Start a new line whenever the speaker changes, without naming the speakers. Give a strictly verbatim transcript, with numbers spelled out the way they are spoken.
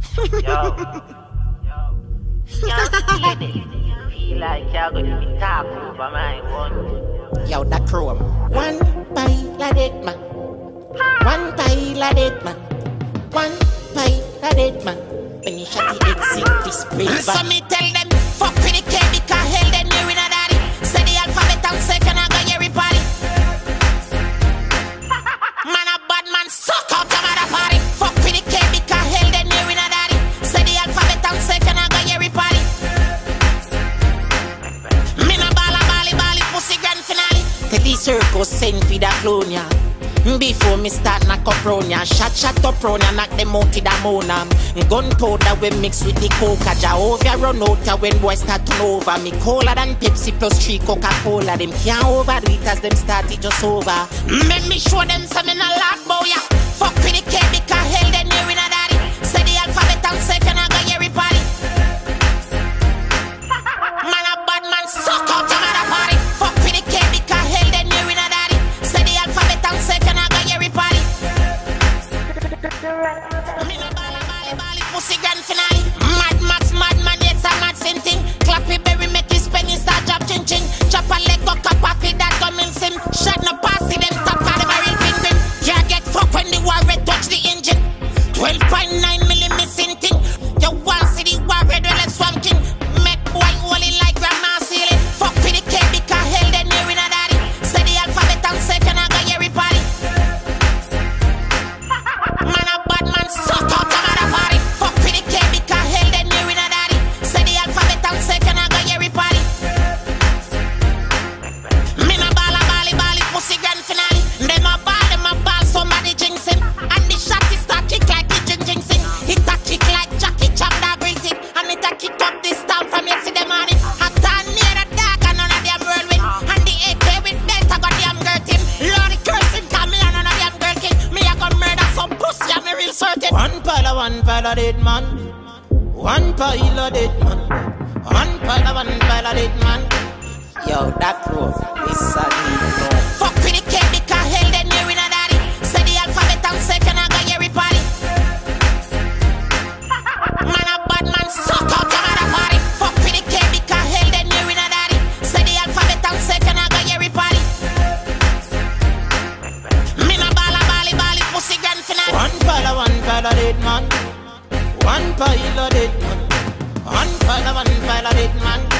Yo, can't see it. Feel like you're going to talk over my one.
Yo, that chrome. One pile of dead man. One pile of dead man. One pile of dead man. When you shot the exit, this break back. So me tell them, fuck with the K because hell then you in a daddy. Say the alphabet and say you're not gonna hear it party. Man a bad man, suck out your mother party. Fuck with the K because hell then you in a daddy. Say the alphabet and say you're not gonna hear it party. Me no balla bally bally pussy grand finale. Take the circus send for the clone ya. Before me start knock up round ya, shot shot up round ya, knock them out to the moon. um. Gunpowder we mix with the coca, Jehovah run out ya when boys start to over. Me cola than Pepsi plus three Coca-Cola. Them can't overdo it as them start it just over. Make me show them some in a laugh boy ya. Fuck with the K because hell then you in a daddy. Say the alphabet and say you're not gonna hear it party. Man a bad man, suck out your mother party. Fuck with the K because hell then you in a daddy. Say the alphabet and say you're not gonna hear it party. Me no balla bally bally pussy grand finale. Mad Max, mad man, yes a mad sin thing. Clappy berry make his penny start drop ching ching. Chop a leg go cap off it that come in sim. Shot no pass see them top of the barrel ping ping. Can't get fucked when the war red touch the engine. Twelve point nine milli missing thing. You want see the war red well like Swamp King. Make boy holy like grandma ceiling. Fuck with the K because hell then you in a daddy. Say the alphabet and say you're not gonna hear it party. Man a bad man, suck out your mother party. Fuck with the K because hell then you in a daddy. Say the alphabet and say you're not gonna hear it party. Me no balla bally bally pussy grand finale. Them a ball, them a ball, somebody jinx him. And the shot is start kick like the jing jing sing. It a kick like Jackie Chan that breathing. And it a kick up this town from yesterday morning. I turn near the dark and none of them whirlwind. And the A K with belt I got them girl team. Lord the cursing come me and none of them girl king. Me a go murder some pussy and me real certain. One pile of one pile of dead man. One pile of dead man. One pile of one pile of dead man. Yo, that bro, this is a deep no. Fuck with the K because hell then you in a daddy. Say the alphabet and say you're not gonna hear it party. Man a bad man, suck out your mother party. Fuck with the K because hell then you in a daddy. Say the alphabet and say you're not gonna hear it party. Me no balla bally bally pussy grand finale. One pile of one pile of dead man. One pile of dead man. One pile of one pile of dead man.